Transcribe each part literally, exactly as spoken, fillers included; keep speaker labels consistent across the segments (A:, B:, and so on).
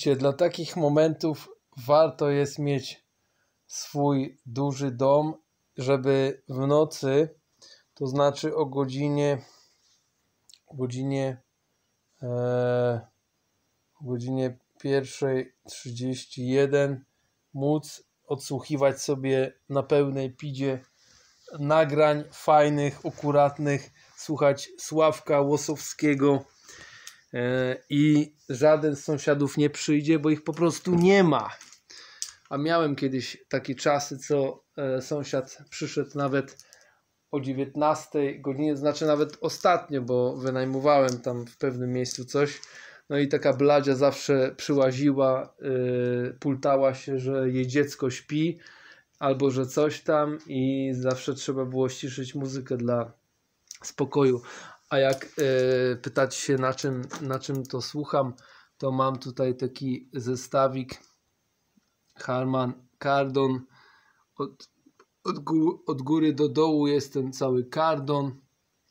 A: Wiecie, dla takich momentów warto jest mieć swój duży dom, żeby w nocy, to znaczy o godzinie o godzinie e, o godzinie pierwszej trzydzieści jeden móc odsłuchiwać sobie na pełnej pidzie nagrań fajnych, akuratnych, słuchać Sławka Łosowskiego e, i żaden z sąsiadów nie przyjdzie, bo ich po prostu nie ma. A miałem kiedyś takie czasy, co e, sąsiad przyszedł nawet o dziewiętnastej godzinie, znaczy nawet ostatnio, bo wynajmowałem tam w pewnym miejscu coś. No i taka bladzia zawsze przyłaziła, yy, pultała się, że jej dziecko śpi, albo że coś tam, i zawsze trzeba było ściszyć muzykę dla spokoju. A jak yy, pytać się, na czym, na czym to słucham, to mam tutaj taki zestawik Harman Kardon. Od, od, gó od góry do dołu jest ten cały Kardon.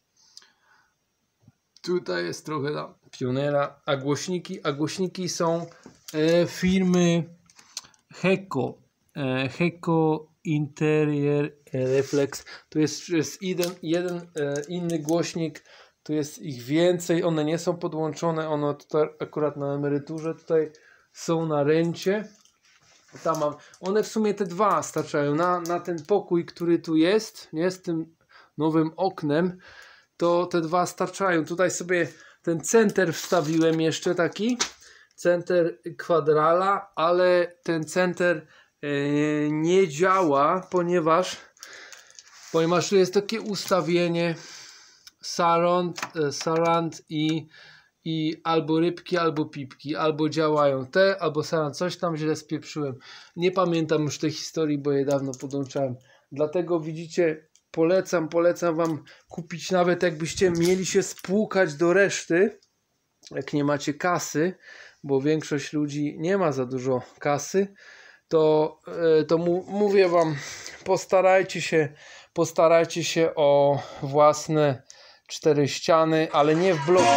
A: Tutaj jest trochę tam Pionera, a głośniki, a głośniki są e, firmy Heko. E, Heko Interior Reflex. Tu jest, jest jeden, jeden e, inny głośnik, tu jest ich więcej, one nie są podłączone, one tutaj akurat na emeryturze tutaj są na rencie. Tam mam, one w sumie te dwa starczają na, na ten pokój, który tu jest, nie, z tym nowym oknem. To te dwa starczają. Tutaj sobie ten center wstawiłem jeszcze, taki center kwadrala, ale ten center e, nie działa, ponieważ ponieważ tu jest takie ustawienie surround, e, surround i, i albo rybki, albo pipki, albo działają te, albo surround. Coś tam źle spieprzyłem. Nie pamiętam już tej historii, bo je dawno podłączałem. Dlatego widzicie, Polecam, polecam wam kupić, nawet jakbyście mieli się spłukać do reszty, jak nie macie kasy, bo większość ludzi nie ma za dużo kasy, to, to mu, mówię wam, postarajcie się, postarajcie się o własne cztery ściany, ale nie w bloku.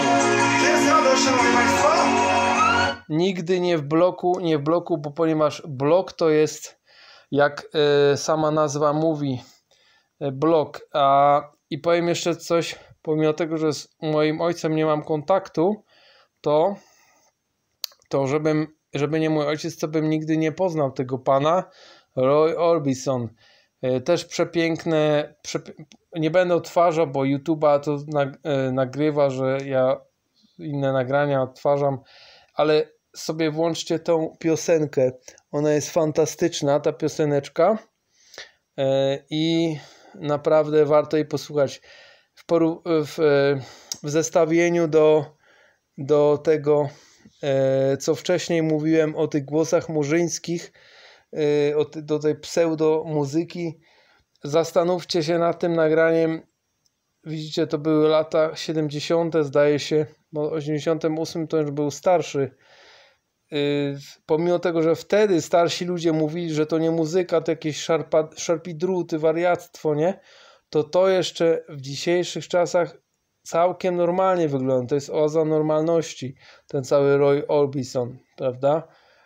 A: Nigdy nie w bloku, nie w bloku, bo ponieważ blok to jest, jak y, sama nazwa mówi, blok. A, i powiem jeszcze coś, pomimo tego, że z moim ojcem nie mam kontaktu, to, to żebym, żeby nie mój ojciec, to bym nigdy nie poznał tego pana. Roy Orbison. Też przepiękne, przep... nie będę odtwarzał, bo YouTube'a to nagrywa, że ja inne nagrania odtwarzam, ale sobie włączcie tą piosenkę. Ona jest fantastyczna, ta pioseneczka, i naprawdę warto jej posłuchać. W, poru w, w zestawieniu do, do tego, e, co wcześniej mówiłem o tych głosach murzyńskich, e, o ty, do tej pseudo muzyki, zastanówcie się nad tym nagraniem. Widzicie, to były lata siedemdziesiąte, zdaje się, bo w osiemdziesiątym ósmym to już był starszy. Yy, pomimo tego, że wtedy starsi ludzie mówili, że to nie muzyka, to jakieś szarpa, szarpidruty, wariactwo, nie? To to jeszcze w dzisiejszych czasach całkiem normalnie wygląda. To jest oaza normalności, ten cały Roy Orbison, prawda?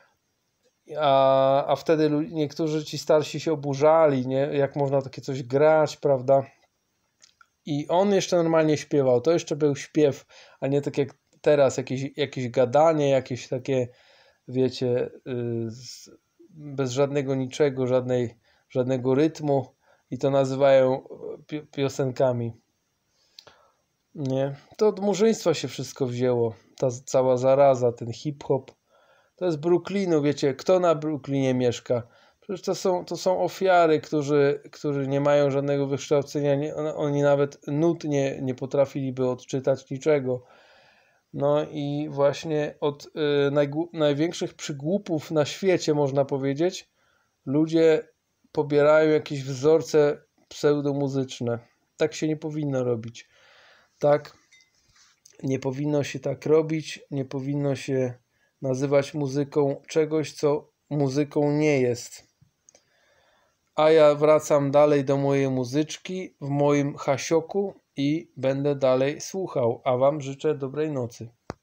A: A, a wtedy niektórzy ci starsi się oburzali, nie? Jak można takie coś grać, prawda? I on jeszcze normalnie śpiewał. To jeszcze był śpiew, a nie tak jak teraz, jakieś, jakieś gadanie, jakieś takie, wiecie, bez żadnego niczego, żadnej, żadnego rytmu, i to nazywają piosenkami. Nie? To od murzyństwa się wszystko wzięło. Ta cała zaraza, ten hip-hop. To jest Brooklynu, wiecie, kto na Brooklynie mieszka? Przecież to są, to są ofiary, którzy, którzy nie mają żadnego wykształcenia. Nie, oni nawet nut nie, nie potrafiliby odczytać niczego. No i właśnie od y, największych przygłupów na świecie, można powiedzieć, ludzie pobierają jakieś wzorce pseudomuzyczne. Tak się nie powinno robić. Tak, nie powinno się tak robić, nie powinno się nazywać muzyką czegoś, co muzyką nie jest. A ja wracam dalej do mojej muzyczki w moim hasioku i będę dalej słuchał, a wam życzę dobrej nocy.